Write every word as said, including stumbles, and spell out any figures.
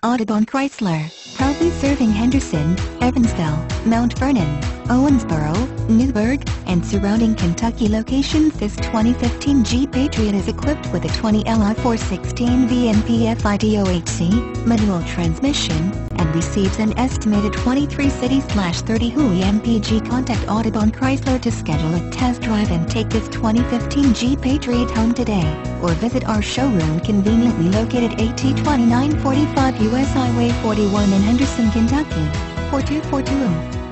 Audubon Chrysler, proudly serving Henderson, Evansville, Mount Vernon, Owensboro, Newburgh, and surrounding Kentucky locations. This twenty fifteen Jeep Patriot is equipped with a twenty L I four sixteen V M P F I D O H C, manual transmission, and receives an estimated twenty-three city thirty W I M P G. Contact Audubon Chrysler to schedule a test drive and take this twenty fifteen Jeep Patriot home today, or visit our showroom conveniently located at twenty-nine forty-five U S Highway forty-one in Henderson, Kentucky, four two four two zero.